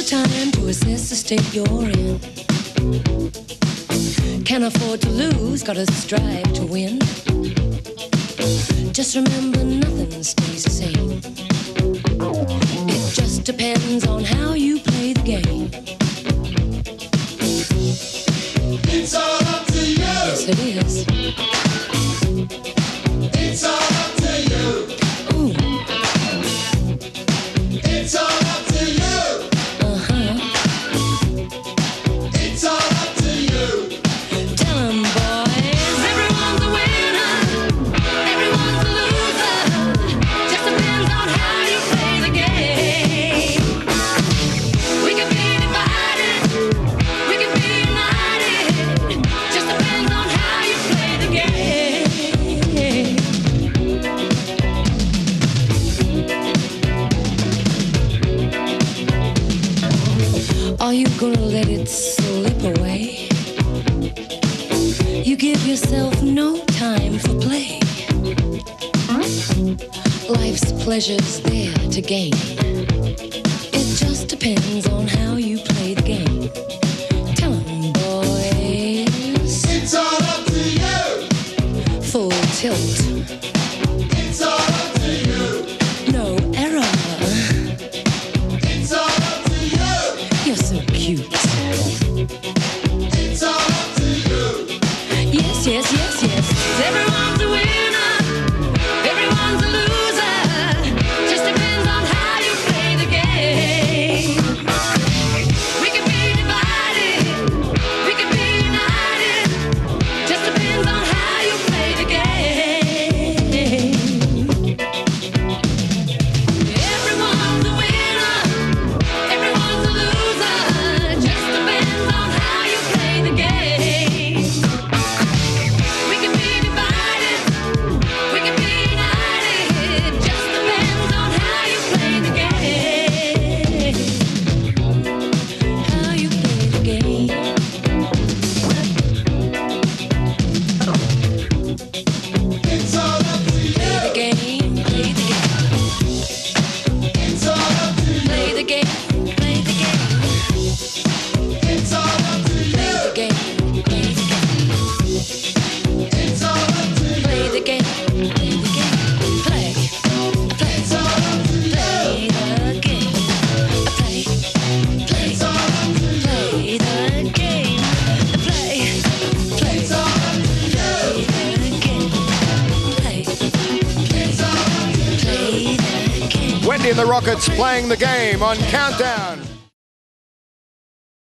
time to assess the state you're in. Can't afford to lose, gotta strive to win. Just remember nothing stays the same. It just depends on how you play the game. It's all up to you. Yes, it is. It's all up to you. Ooh. It's all up to you. It's all up to you. Tell 'em, boys, everyone's a winner, everyone's a loser. Just depends on how you play the game. We can be divided, we can be united. Just depends on how you play the game. Are you gonna let it slip away? You give yourself no time for play. Life's pleasure's there to gain. It just depends on how you play the game. Tell 'em, boys. It's all up to you. Full tilt, It's all up to you. no error. It's all up to you. You're so cute. It's all up to you. Yes, yes, yes, yes. Everyone's a winner, everyone's a loser. Just depends on how you play the game. We can be divided, we can be united. Just depends on how you play the game. Everyone's a winner, everyone's a loser. Just depends on how you play the game. We can be divided, we can be united. Just depends on how you play the game. How you play the game. It's all up to Play the you. game, play the game, It's all up to play you. the game, play the game, It's all up to play the you. game, play the game, It's all up to play you. the game, play the game, play, play, It's all up to you. play the game, play, play, It's all up to you. play the game, play, play, It's all up to you. play the game, play, It's all up to you. play the game. Wendy and the Rockets playing the game on Countdown.